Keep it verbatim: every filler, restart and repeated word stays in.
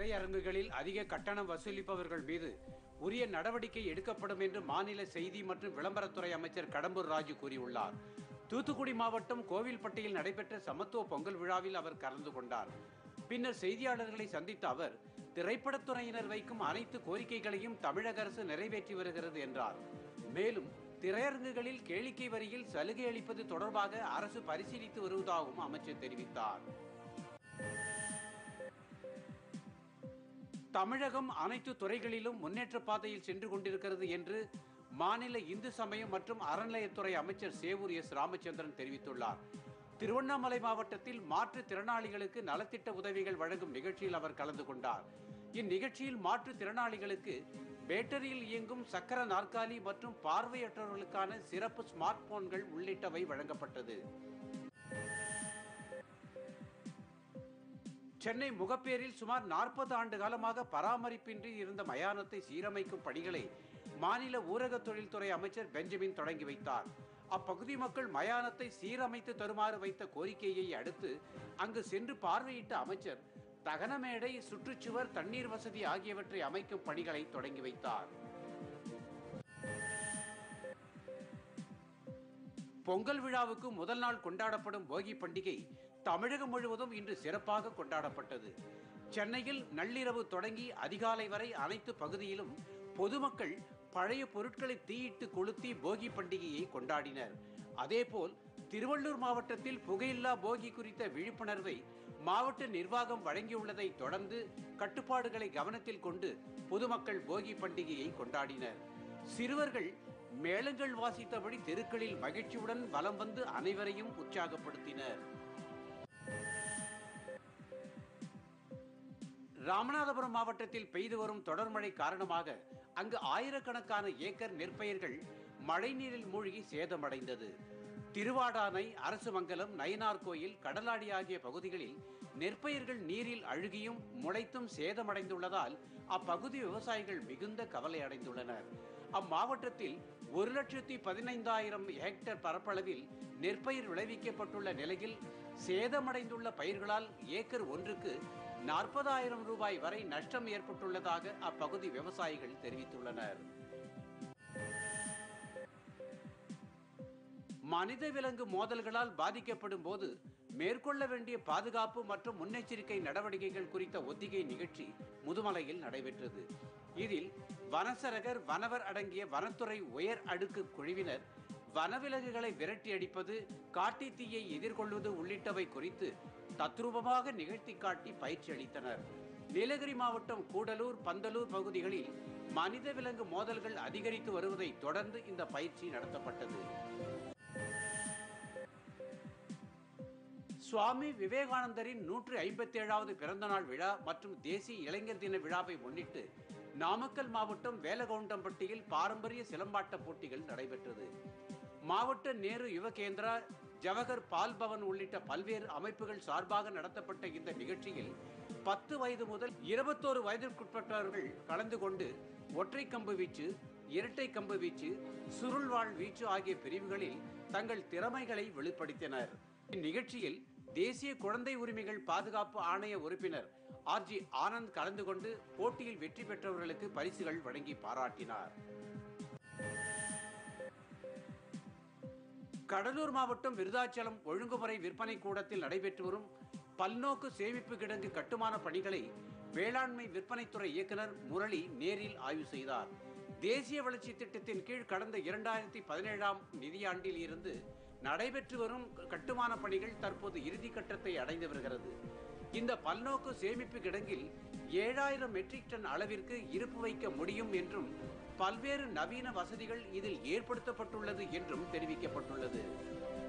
திரையரங்குகளில் அதிக கட்டணம் வசூலிப்பவர்கள் மீது உரிய நடவடிக்கை எடுக்கப்படும் என்று மாநில செய்தி மற்றும் விளம்பரத்துறை அமைச்சர் கடம்பூர் ராஜு கூறியுள்ளார். தூத்துக்குடி மாவட்டம் கோவில்பட்டியில் நடைபெற்ற சமத்துவ பொங்கல் விழாவில் அவர் கலந்து கொண்டார். பின்னர் செய்தியாளர்களை சந்தித்த அவர், திரைப்படத்துறையினர் வைக்கும் அனைத்து கோரிக்கைகளையும் தமிழக அரசு நிறைவேற்றி வருகிறது என்றார். மேலும் திரையரங்குகளில் கேளிக்கை வரியில் சலுகை அளிப்பது தொடர்பாக அரசு பரிசீலித்து வருவதாகவும் அமைச்சர் தெரிவித்தார். தமிழகம் அனைத்து துறைகளிலும் முன்னேற்ற பாதையில் சென்று கொண்டிருக்கிறது என்று மாநில இந்து சமயம் மற்றும் அறநிலையத்துறை அமைச்சர் சேவூர் எஸ் ராமச்சந்திரன் தெரிவித்துள்ளார். திருவண்ணாமலை மாவட்டத்தில் மாற்றுத் திறனாளிகளுக்கு நலத்திட்ட உதவிகள் வழங்கும் நிகழ்ச்சியில் அவர் கலந்து கொண்டார். இந்நிகழ்ச்சியில் மாற்றுத் திறனாளிகளுக்கு பேட்டரியில் இயங்கும் சக்கர நாற்காலி மற்றும் பார்வையற்றவர்களுக்கான சிறப்பு ஸ்மார்ட் போன்கள் உள்ளிட்டவை வழங்கப்பட்டது. சென்னை முகப்பேரில் சுமார் நாற்பது ஆண்டு காலமாக பராமரிப்பின்றி இருந்த மயானத்தை சீரமைக்கும் பணிகளை மாநில ஊரக தொழில்துறை அமைச்சர் பெஞ்சமின் தொடங்கி வைத்தார். அப்பகுதி மக்கள் மயானத்தை சீரமைத்து தருமாறு வைத்த கோரிக்கையை அடுத்து அங்கு சென்று பார்வையிட்ட அமைச்சர் தகனமேடை, சுற்றுச்சுவர், தண்ணீர் வசதி ஆகியவற்றை அமைக்கும் பணிகளை தொடங்கி வைத்தார். பொங்கல் விழாவுக்கு முதல் நாள் கொண்டாடப்படும் போகி பண்டிகை தமிழகம் முழுவதும் இன்று சிறப்பாக கொண்டாடப்பட்டது. சென்னையில் நள்ளிரவு தொடங்கி அதிகாலை வரை அனைத்து பகுதியிலும் பொதுமக்கள் பழைய பொருட்களை தீயிட்டு கொளுத்தி போகி பண்டிகையை கொண்டாடினர். அதேபோல் திருவள்ளூர் மாவட்டத்தில் புகையில்லா போகி குறித்த விழிப்புணர்வை மாவட்ட நிர்வாகம் வழங்கியுள்ளதை தொடர்ந்து கட்டுப்பாடுகளை கவனத்தில் கொண்டு பொதுமக்கள் போகி பண்டிகையை கொண்டாடினர். சிறுவர்கள் மேளங்கள் வாசித்தபடி தெருக்களில் மகிழ்ச்சியுடன் வலம் வந்து அனைவரையும் உற்சாகப்படுத்தினர். ராமநாதபுரம் மாவட்டத்தில் பெய்து வரும் தொடர் மழை காரணமாக அங்கு ஆயிரக்கணக்கான ஏக்கர் நெற்பயிர்கள் மழைநீரில் மூழ்கி சேதமடைந்தது. திருவாடானை, அரசுமங்கலம், நயினார் கோயில், கடலாடி ஆகிய பகுதிகளில் நெற்பயிர்கள் நீரில் அழுகியும் முளைத்தும் சேதமடைந்துள்ளதால் அப்பகுதி விவசாயிகள் மிகுந்த கவலை அடைந்துள்ளனர். அம்மாவட்டத்தில் ஒரு லட்சத்தி பதினைந்தாயிரம் ஹெக்டேர் பரப்பளவில் நெற்பயிர் விளைவிக்கப்பட்டுள்ள நிலையில் சேதமடைந்துள்ள பயிர்களால் ஏக்கர் ஒன்றுக்கு நாற்பதாயிரம் ரூபாய் வரை நஷ்டம் ஏற்பட்டுள்ளதாக அப்பகுதி விவசாயிகள் தெரிவித்துள்ளனர். மனித விலங்கு மோதல்களால் பாதிக்கப்படும் போது மேற்கொள்ள வேண்டிய பாதுகாப்பு மற்றும் முன்னெச்சரிக்கை நடவடிக்கைகள் குறித்த ஒத்திகை நிகழ்ச்சி முதுமலையில் நடைபெற்றது. இதில் வனசரகர், வனவர் அடங்கிய வனத்துறை உயர் அடுக்கு குழுவினர் வனவிலங்குகளை விரட்டி அடிப்பது, காட்டு தீயை எதிர்கொள்வது உள்ளிட்டவை குறித்து தத்ரூபமாக நிகழ்த்தி காட்டி பயிற்சி அளித்தனர். நீலகிரி மாவட்டம் கூடலூர், பந்தலூர் பகுதிகளில் மனித விலங்கு மோதல்கள் அதிகரித்து வருவதை தொடர்ந்து இந்த பயிற்சி நடத்தப்பட்டது. சுவாமி விவேகானந்தரின் நூற்றி ஐம்பத்தி ஏழாவது பிறந்தநாள் விழா மற்றும் தேசிய இளைஞர் தின விழாவை முன்னிட்டு நாமக்கல் மாவட்டம் வேலகவுண்டம்பட்டியில் பாரம்பரிய சிலம்பாட்ட போட்டிகள் நடைபெற்றது. மாவட்ட நேரு யுவ கேந்திரா, ஜவஹர் பால் பவன் உள்ளிட்ட பல்வேறு அமைப்புகள் சார்பாக நடத்தப்பட்ட இந்த நிகழ்ச்சியில் பத்து வயது முதல் இருபத்தோரு வயதிற்குட்பட்டவர்கள் கலந்து கொண்டு ஒற்றை கம்பு வீச்சு, இரட்டை கம்பு வீச்சு, சுருள்வாள் வீச்சு ஆகிய பிரிவுகளில் தங்கள் திறமைகளை வெளிப்படுத்தினர். இந்நிகழ்ச்சியில் தேசிய குழந்தை உரிமைகள் பாதுகாப்பு ஆணைய உறுப்பினர் ஆர் ஜி ஆனந்த் கலந்து கொண்டு போட்டியில் வெற்றி பெற்றவர்களுக்கு பரிசுகள் வழங்கி பாராட்டினார். கடலூர் மாவட்டம் விருதாச்சலம் ஒழுங்குமுறை விற்பனை கூடத்தில் நடைபெற்று வரும் பல்நோக்கு சேமிப்பு கிடங்கு கட்டுமான பணிகளை வேளாண்மை விற்பனைத்துறை இயக்குனர் முரளி நேரில் ஆய்வு செய்தார். தேசிய வளர்ச்சி திட்டத்தின் கீழ் கடந்த இரண்டாயிரத்தி பதினேழாம் நிதியாண்டில் இருந்து நடைபெற்று வரும் கட்டுமான பணிகள் தற்போது இறுதி கட்டத்தை அடைந்து வருகிறது. இந்த பல்நோக்கு சேமிப்பு கிடங்கில் ஏழாயிரம் மெட்ரிக் டன் அளவிற்கு இருப்பு வைக்க முடியும் என்றும் பல்வேறு நவீன வசதிகள் இதில் ஏற்படுத்தப்பட்டுள்ளது என்றும் தெரிவிக்கப்பட்டுள்ளது.